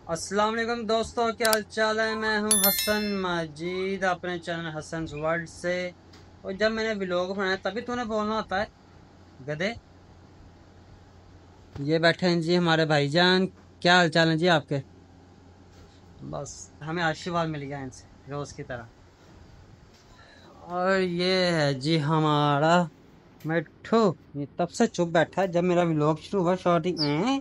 अस्सलाम वालेकुम दोस्तों, क्या हाल चाल है। मैं हूं हसन माजिद अपने चैनल हसन वर्ल्ड से। और जब मैंने व्लॉग बनाया तभी तूने बोलना होता है गधे। ये बैठे हैं जी हमारे भाईजान। क्या हाल चाल है जी आपके। बस हमें आशीर्वाद मिल गया इनसे रोज की तरह। और ये है जी हमारा मिट्ठू। ये तब से चुप बैठा है जब मेरा व्लॉग शुरू हुआ। शॉर्टिंग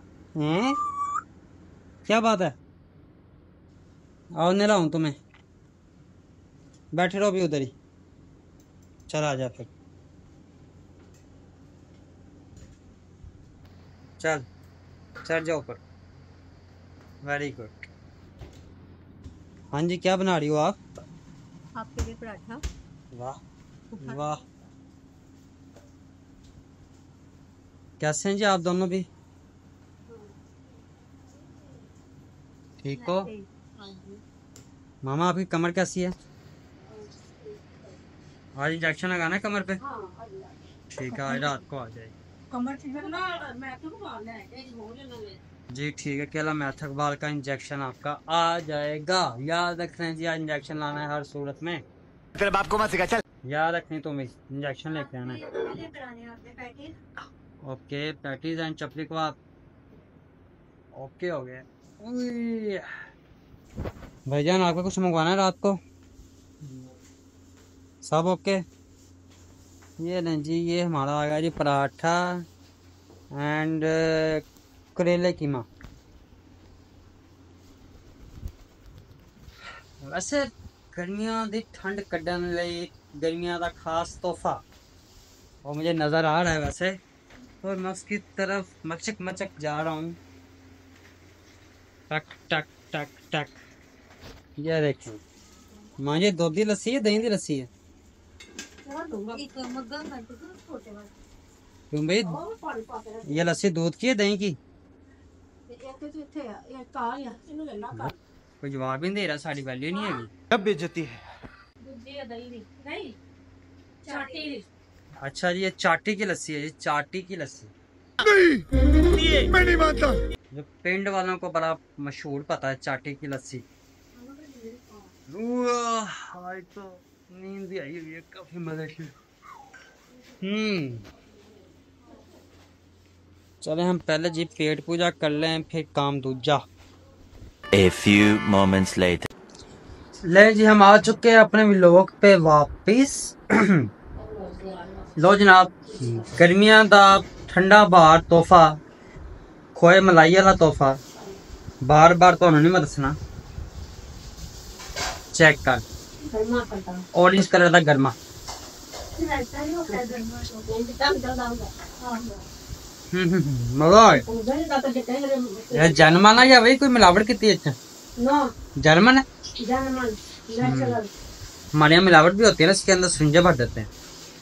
क्या बात है। और नहीं रहा हूं तुम्हें, बैठे रहो भी उधर ही। चल आ जा फिर, चल चढ़ जाओ ऊपर। Very good. हाँ जी, क्या बना रही हो आप। आपके लिए पराठा। वाह वाह, कैसे हैं जी आप दोनों भी, ठीक हो। मामा आपकी कमर कैसी है। आज इंजेक्शन लगाना है कमर पे। ठीक है, आज रात को आ जाएगी जी। ठीक है, केला मैथकबाल का इंजेक्शन आपका आ जाएगा। याद रखना है जी, आज इंजेक्शन लाना है हर सूरत में। तेरे बाप को मत सिखा, चल। याद रखनी तुम इंजेक्शन लेके आना है। Okay, patties and chapli kebab. Okay हो गया। भाईजान आपको कुछ मंगवाना है रात को। सब ओके। ये नहीं जी, ये हमारा आ गया जी पराठा एंड करेले कीमा। वैसे गर्मियों की ठंड कढ़ने लई गर्मियों का खास तोहफा और मुझे नज़र आ रहा है वैसे। और मैं उसकी तरफ मचक मचक जा रहा हूँ। टक टक टक टक। ये देखें माँ, ये दूध की लस्सी है दही की लस्सी है। क्यों भाई, ये लस्सी दूध की है दही की। कोई जवाब ही नहीं दे रहा, साड़ी वैल्यू नहीं है। कब बेइज्जती है। अच्छा जी, ये चाटी की लस्सी है, ये चाटी की लस्सी। नहीं, मैं नहीं मानता। जो पिंड वालों को बड़ा मशहूर पता है चाटी की लस्सी। आज तो नींद भी आई हुई है काफी मजे की। चले हम पहले जी पेट पूजा कर लें, फिर काम दूजा। A few moments later. ले जी, हम आ चुके हैं अपने व्लॉग पे वापिस। लो जनाब, गर्मियां दा ठंडा बार तोहफा, खोए मलाई वाला तोहफा। बार बार तो नहीं मैं दसना। चेक कर, ऑरेंज कलर का गर्मा। मजा जनमन है या वही कोई मिलावट की है। जनमन है। हमारे यहाँ मिलावट भी होती है ना, इसके अंदर सिंजा भर देते हैं।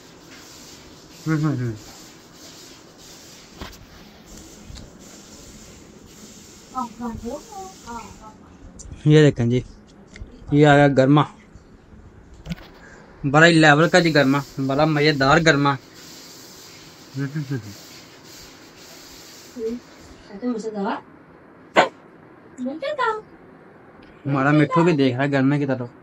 ये देखें जी, ये आ गया गर्मा। बड़ा ही लेवल का जी गर्मा, बड़ा मजेदार गर्मा। हमारा मिट्ठू भी देख रहा है गर्मे की तरफ।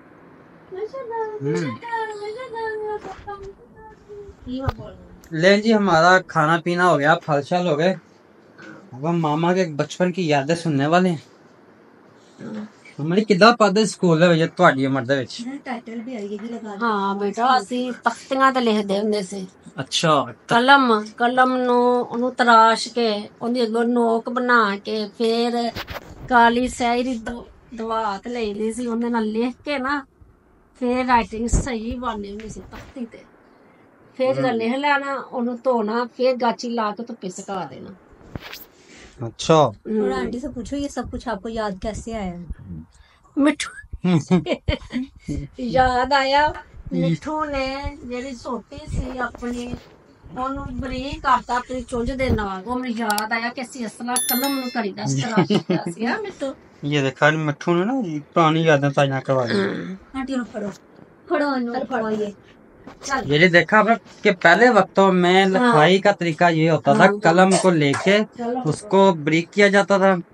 ले जी, हमारा खाना पीना हो गया, फल शल हो गए। अब हम मामा के बचपन की यादें सुनने वाले हैं। हमारी किदा पढ़दे स्कूल ਦੇ ਵਿੱਚ ਤੁਹਾਡੀ ਉਮਰ ਦੇ ਵਿੱਚ। टाइटल भी आएगी लगा। हाँ बेटा, ਅਸੀਂ ਤਖਤੀਆਂ ਤੇ ਲਿਖਦੇ ਹੁੰਦੇ ਸੀ। ਅੱਛਾ। ਕਲਮ ਨੂੰ ਉਹਨੂੰ ਤਰਾਸ਼ ਕੇ ਉਹਦੀ ਅੱਗੋਂ ਨੋਕ ਬਣਾ ਕੇ ਫਿਰ ਕਾਲੀ ਸਿਆਹੀ ਦੀ ਦਵਾਤ ਲਈਦੀ ਸੀ, ਉਹਦੇ ਨਾਲ ਲਿਖ ਕੇ ਨਾ ਫਿਰ ਰਾਈਟਿੰਗ ਸਹੀ ਬਣਨੀ ਹੁੰਦੀ ਸੀ ਤਖਤੀ ਤੇ। ਫਿਰ ਜਦੋਂ ਲਿਖ ਲੈਣਾ ਉਹਨੂੰ ਧੋਣਾ, ਫਿਰ ਗਾਚੀ ਲਾ ਕੇ ਧੁੱਪੇ ਸੁਕਾ ਦੇਣਾ। अच्छा। और आंटी से पूछो ये सब कुछ आपको याद कैसे आया। मिठू याद आया। मिठू ने ਜਿਹੜੀ ਸੋਟੀ ਸੀ ਆਪਣੀ ਉਹਨੂੰ ਬਰੀਕ ਕਰਤਾ ਆਪਣੀ ਚੁੰਝ ਦੇ ਨਾਲ। ਉਹ ਮੈਨੂੰ याद आया कि ਅਸੀਂ ਅਸਲਾ ਕਲਮ ਨੂੰ ਕਰੀ ਦਾ ਤਰ੍ਹਾਂ ਕੀਤਾ ਸੀ। ਹਾਂ ਮਿੱਠੂ, ये देखा मिट्ठू ने ना पुरानी यादें ताजा करवा दी। आंटी ਨੂੰ फड़ो फड़ो ये। ये जो देखा आपने कि पहले वक्तों में लिखाई का तरीका ये होता था, कलम को लेके उसको ब्रीक किया जाता था,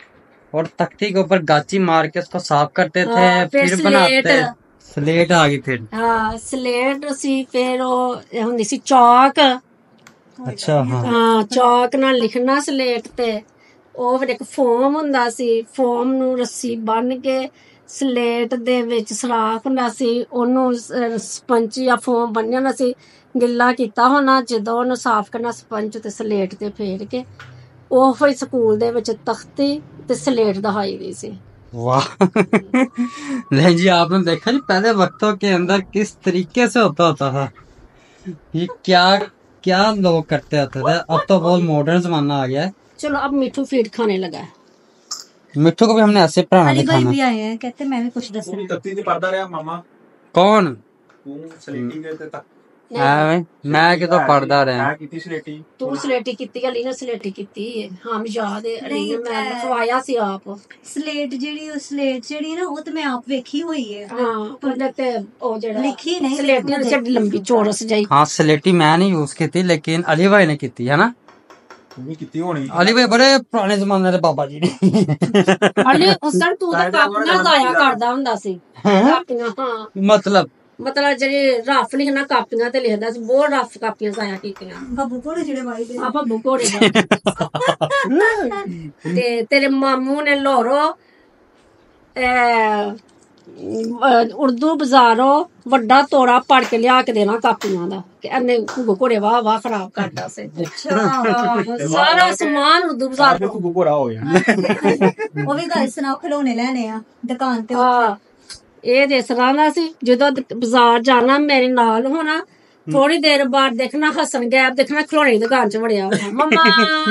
और तख्ती के ऊपर गाची मार के उसको साफ करते थे, हाँ, फिर फिर बनाते। स्लेट। स्लेट आ गई फिर। हाँ स्लेट सी, फिर ਉਹ ਹੁੰਦੀ ਸੀ ਚੌਕ। ਅੱਛਾ ਹਾਂ। ਹਾਂ ਚੌਕ ਨਾਲ ਲਿਖਣਾ ਸਲੇਟ ਤੇ। ਉਹ ਫਿਰ ਇੱਕ ਫੋਮ ਹੁੰਦਾ ਸੀ, ਫੋਮ ਨੂੰ ਰੱਸੀ ਬੰਨ ਕੇ ਸਲੇਟ ਦੇ ਵਿੱਚ ਸਰਾਖ ਹੁੰਦਾ ਸੀ, ਉਹਨੂੰ ਸਪੰਚ ਜਾਂ ਫੋਮ ਬੰਨ੍ਹਿਆ ਹੁੰਦਾ ਸੀ, ਗਿੱਲਾ ਕੀਤਾ ਹੋਣਾ, ਜਦੋਂ ਉਹਨੂੰ ਸਾਫ਼ ਕਰਨਾ ਸਪੰਚ ਤੇ ਸਲੇਟ ਤੇ ਫੇਰ ਕੇ ਉਹ ਫਿਰ ਸਕੂਲ ਦੇ ਵਿੱਚ ਤਖਤੀ ਤੇ ਸਲੇਟ ਦਿਖਾਈ ਦੀ ਸੀ। वाह नहीं जी, आपने देखा जी पहले वक्तों के अंदर किस तरीके से होता था। ये क्या क्या लोग करते होते थे। अब तो बहुत मॉडर्न जमाना आ गया है। चलो अब मिठू फीड खाने लगा है। मिट्टू को भी हमने ऐसे पढ़ाना अली भाई दिखाना। भी आए हैं, कहते मैं भी कुछ दस तख्ती से पढ़ता रहा मामा। कौन? तू स्लेटी के ते तक मैं कि तो पढ़ता रहा। मैं कीती स्लेटी। ਤੂੰ ਸਲੇਟੀ ਕੀਤੀ, ਅਲੀ ਨੇ ਸਲੇਟੀ ਕੀਤੀ ਹੈ। ਹਾਂ ਮੈਨੂੰ ਯਾਦ ਹੈ, ਅਲੀ ਨੇ ਮੈਂ ਖਵਾਇਆ ਸੀ ਆਪ। ਸਲੇਟ ਜਿਹੜੀ ਨਾ ਉਹ ਤੇ ਮੈਂ ਆਪ ਵੇਖੀ ਹੋਈ ਹੈ। ਹਾਂ ਉਹਦੇ ਤੇ ਉਹ ਜਿਹੜਾ ਲਿਖੀ ਨਹੀਂ, ਸਲੇਟੀ ਦੀ ਛੱਡੀ ਲੰਬੀ ਚੌਰਸ ਜਿਹੀ। हाँ स्लेटी मैं नहीं यूज की थी, लेकिन अली भाई ने की थी, है ना। तू भी कीती होनी। अली भाई बड़े पुराने जमाने के बाबा जी ने। ਅਲੀ ਉਸ ਦਿਨ ਤੂੰ ਤਾਂ ਕਾਪੀਆਂ ਜ਼ਾਇਆ ਕਰਦਾ ਹੁੰਦਾ ਸੀ। ਕਾਪੀਆਂ ਹਾਂ मतलब ਜਿਹੜੀ ਰਫ ਲਿਖਣਾ ਕਾਪੀਆਂ ਤੇ ਲਿਖਦਾ ਸੀ, ਬਹੁਤ ਰਫ ਕਾਪੀਆਂ ਜ਼ਾਇਆ ਕੀਤੀਆਂ। ਬੱਬੂ ਕੋਲੇ ਜਿਹੜੇ ਵਾਈ ਦੇ ਆਪਾਂ ਬੁਕੋੜੇ ਤੇ ਤੇਰੇ ਮਾਮੂ ਨੇ ਲੋਰੋ ਉਰਦੂ ਬਾਜ਼ਾਰੋਂ ਵੱਡਾ ਤੋੜਾ ਪੜ ਕੇ ਲਿਆ ਕੇ ਦੇਣਾ ਕਾਪੀਆਂ ਦਾ, ਕਿ ਇਹਨੇ ਘੋੜੇ ਵਾਹ ਵਾਹ ਖਰਾਬ ਕਰਦਾ ਸੀ। ਸਾਰਾ ਸਮਾਨ ਉਰਦੂ ਬਾਜ਼ਾਰ तू बुकोरा हो गया। ਉਹ ਵੀ ਗੱਲ ਸੁਣਾਓ, ਖਿਡੌਣੇ ਲੈਣੇ ਆ ਦੁਕਾਨ ਤੇ। ਹਾਂ ਇਹ ਜਿਸ ਤਰ੍ਹਾਂ ਦਾ ਸੀ, ਜਦੋਂ ਬਾਜ਼ਾਰ ਜਾਣਾ ਮੇਰੇ ਨਾਲ ਹੋਣਾ, ਥੋੜੀ ਦੇਰ ਬਾਅਦ ਦੇਖਣਾ ਹਸਨ ਗੈਬ ਦੇਖਣਾ ਖਿਡੌਣੇ ਦੀ ਦੁਕਾਨ ਚ ਵੜਿਆ ਹੋਣਾ, ਮੰਮਾ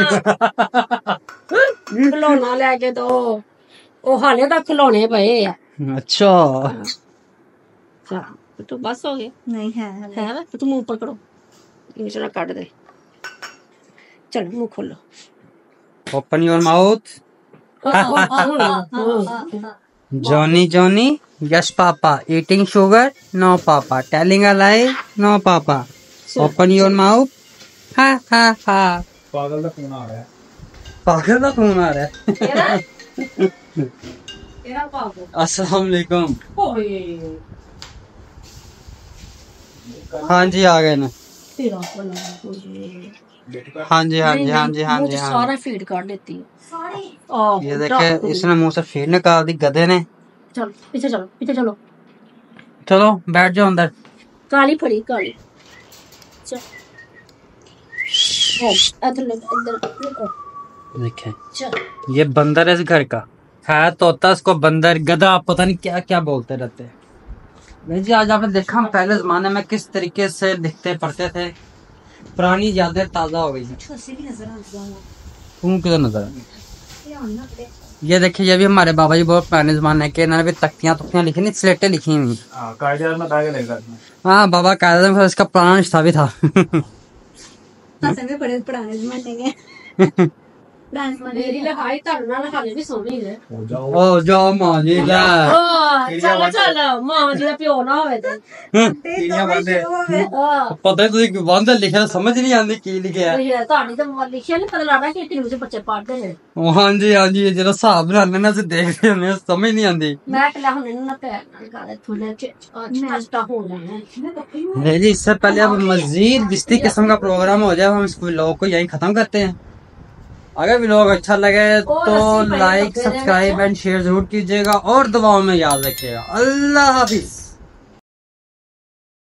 ਖਿਡੌਣਾ ਲੈ ਕੇ ਦੋ। ਉਹ ਹਾਲੇ ਤੱਕ ਖਿਡੌਣੇ ਪਏ ਆ। अच्छा ਅੱਛਾ ਤੂੰ ਬਸ ਹੋ ਗਿਆ ਨਹੀਂ ਹੈ ਹੈ ਵਾ, ਤੂੰ ਮੂੰਹ ਉੱਪਰ ਕਰੋ, ਨਿਚੜਾ ਕੱਢ ਦੇ। ਚਲ ਮੂੰਹ ਖੋਲੋ। Open your mouth. Johnny Johnny yes papa, eating sugar no papa, telling a lie no papa, open your mouth. हा हा हा। पागल का फोन आ रहा है। पागल का फोन आ रहा है। ਇਹਦਾ ਪਾਗਲ अस्सलाम वालेकुम। ਓਏ हाँ जी आ गए ना। ਤੇਰਾ ਭਲਾ ਹੋਏ। हाँ जी हाँ जी हाँ जी हाँ मुंह जी से हाँ। सारा फीड कर देती है ਸਾਰੀ। ये देखे इसने मुंह से फिर निकाल दी गधे ने। चल पीछे चलो, पीछे चलो। चलो बैठ जाओ अंदर। काली पड़ी काली। चल इधर इधर देखे चल। ये बंदर है इस घर का, है तोता, इसको बंदर गधा पता नहीं क्या क्या बोलते रहते हैं। भाई जी आज आपने देखा हम पहले जमाने में किस तरीके से लिखते पढ़ते थे, पुरानी यादें ताजा हो गई हैं। ਛੋਸੇ ਵੀ ਨਜ਼ਰ ਆਉਂਦਾ ਹੈ। तू किधर नजर आ गई? ਧਿਆਨ ਨਾਲ ਪੜੇ। ये देखिए ये भी हमारे बाबा जी बहुत पुराने जमाने के, इन्होंने भी तख्तियां तुख्तियां लिखी नहीं, स्लेटें लिखी हुई। हां कायदे में बैग लेगा। हाँ बाबा कायदे में इसका पुराना रिश्ता भी था। ਹਸਨ ਵੀ ਬੜੇ ਪੁਰਾਣੇ ਜ਼ਮਾਨੇ ਦੇ। ਪੁਰਾਣੇ ਜ਼ਮਾਨੇ मेरी लहाई तरना लहाई भी सोनी है। हो जाओ। ओ जाओ मां जी ला। चल चल मां जी दा प्यो ना होवे ते। तीनियां बंदे। पता है तुझे बंद लिखा समझ नहीं आती की लिखा है। ये ਤੁਹਾਡੀ ਤਾਂ ਲਿਖਿਆ ਨਹੀਂ ਪਤਾ ਲੱਗਦਾ ਕਿ ਕਿੰਨੇ ਵਿੱਚ ਬੱਚੇ ਪੜ੍ਹਦੇ ਨੇ। हाँ जी हाँ जी, जरा हिसाब बनाने ना से देखते हैं समझ नहीं आती। ਮੈਂ ਕਿਹਾ ਹੁਣ ਇਹਨੂੰ ਨਾ ਪੈਰ ਨਾਲ ਕਰ ਥੋੜਾ ਚਿੱਟਾ ਹੋ जाना। नहीं जी इससे पहले अब मजीद इसी किस्म का प्रोग्राम हो जाए हम इस व्लॉग को यहीं खत्म करते हैं। अगर व्लॉग अच्छा लगे तो लाइक सब्सक्राइब एंड शेयर जरूर कीजिएगा और दुआओं में याद रखिएगा। अल्लाह हाफिज।